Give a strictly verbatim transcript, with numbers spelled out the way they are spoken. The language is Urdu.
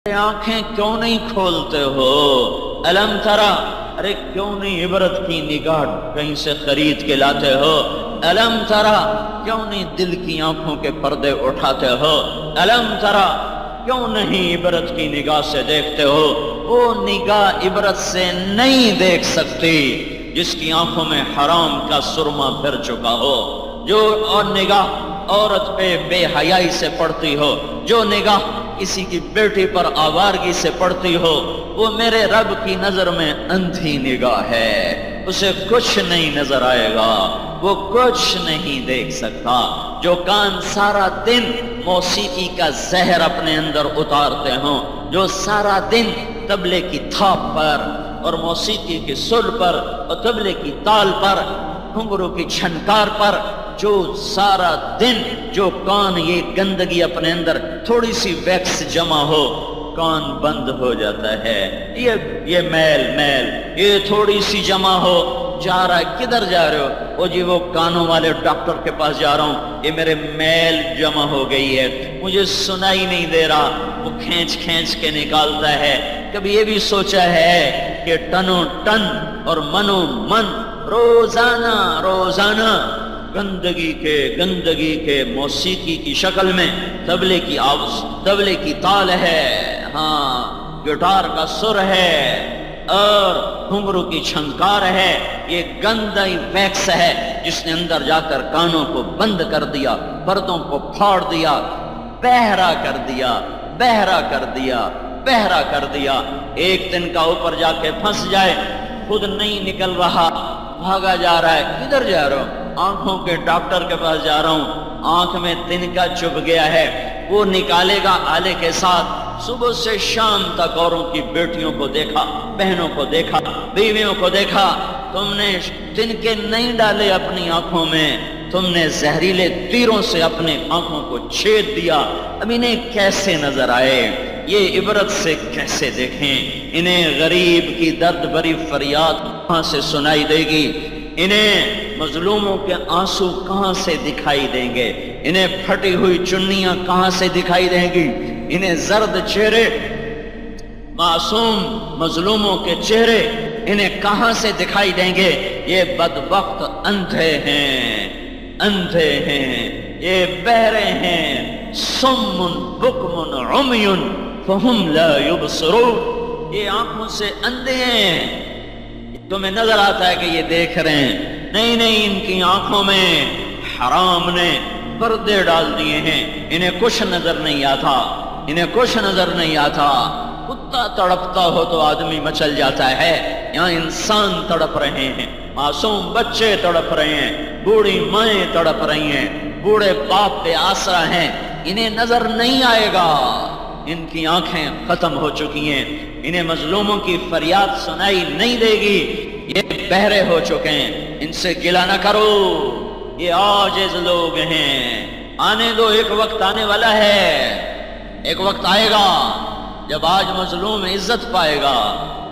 آنکھیں کیوں نہیں کھولتے ہو؟ الم ترا، ارے کیوں نہیں عبرت کی نگاہ کہیں سے خرید کے لاتے ہو؟ الم ترا، کیوں نہیں دل کی آنکھوں کے پردے اٹھاتے ہو؟ الم ترا، کیوں نہیں عبرت کی نگاہ سے دیکھتے ہو؟ وہ نگاہ عبرت سے نہیں دیکھ سکتی جس کی آنکھوں میں حرام کا سرما پھر چکا ہو، جو اور نگاہ عورت پہ بے حیائی سے پڑتی ہو، جو نگاہ کسی کی بیٹی پر آوارگی سے پڑتی ہو، وہ میرے رب کی نظر میں اندھی نگاہ ہے، اسے کچھ نہیں نظر آئے گا، وہ کچھ نہیں دیکھ سکتا۔ جو کان سارا دن موسیقی کا زہر اپنے اندر اتارتے ہوں، جو سارا دن طبلے کی تھاپ پر اور موسیقی کی سر پر اور طبلے کی تال پر، گھنگرو کی چھنکار پر، جو سارا دن جو کان یہ گندگی اپنے اندر تھوڑی سی ویکس جمع ہو کان بند ہو جاتا ہے، یہ یہ میل میل یہ تھوڑی سی جمع ہو، جا رہا ہے کدھر جا رہے ہو؟ وہ جی وہ کانوں والے ڈاکٹر کے پاس جا رہا ہوں، یہ میرے میل جمع ہو گئی ہے، مجھے سنائی نہیں دے رہا، وہ کھینچ کھینچ کے نکالتا ہے۔ کبھی یہ بھی سوچا ہے کہ ٹنو ٹن اور منو من روزانہ روزانہ گندگی کے گندگی کے موسیقی کی شکل میں طبلے کی آواز، طبلے کی تال ہے، ہاں گٹار کا سر ہے اور گھنگرو کی چھنکار ہے، یہ گندا ویکس ہے جس نے اندر جا کر کانوں کو بند کر دیا، پردوں کو پھاڑ دیا، بہرا کر دیا، بہرا کر دیا، بہرا کر دیا۔ ایک دن کا اوپر جا کے پھنس جائے، خود نہیں نکل رہا، بھاگا جا رہا ہے، کدھر جا رہا ہوں؟ آنکھوں کے ڈاکٹر کے پاس جا رہا ہوں، آنکھ میں تنکا چبھ گیا ہے، وہ نکالے گا آلے کے ساتھ۔ صبح سے شام تک اوروں کی بیٹیوں کو دیکھا، بہنوں کو دیکھا، بیویوں کو دیکھا، تم نے تنکے نہیں ڈالے اپنی آنکھوں میں، تم نے زہریلے تیروں سے اپنے آنکھوں کو چھید دیا، اب انہیں کیسے نظر آئے؟ یہ عبرت سے کیسے دیکھیں؟ انہیں غریب کی درد بری فریاد کہاں سے سنائی دے گی؟ انہیں مظلوموں کے آنسو کہاں سے دکھائی دیں گے؟ انہیں پھٹی ہوئی چنیاں کہاں سے دکھائی دیں گی؟ انہیں زرد چہرے معصوم مظلوموں کے چہرے انہیں کہاں سے دکھائی دیں گے؟ یہ بدبخت اندھے ہیں، اندھے ہیں، یہ بہرے ہیں، صم بکم عمی فہم لا یبصرون، یہ آنکھوں سے اندھے ہیں، تمہیں نظر آتا ہے کہ یہ دیکھ رہے ہیں، نہیں نہیں، ان کی آنکھوں میں حرام نے پردے ڈال دیے ہیں، انہیں کچھ نظر نہیں آتا، انہیں کچھ نظر نہیں آتا۔ کتا تڑپتا ہو تو آدمی مچل جاتا ہے، یہاں انسان تڑپ رہے ہیں، معصوم بچے تڑپ رہے ہیں، بوڑھی مائیں تڑپ رہی ہیں، بوڑھے باپ بے آسرا ہیں، انہیں نظر نہیں آئے گا، ان کی آنکھیں ختم ہو چکی ہیں، انہیں مظلوموں کی فریاد سنائی نہیں دے گی، یہ بہرے ہو چکے ہیں، ان سے گلہ نہ کرو، یہ عاجز لوگ ہیں، آنے دو، ایک وقت آنے والا ہے، ایک وقت آئے گا جب آج مظلوم عزت پائے گا،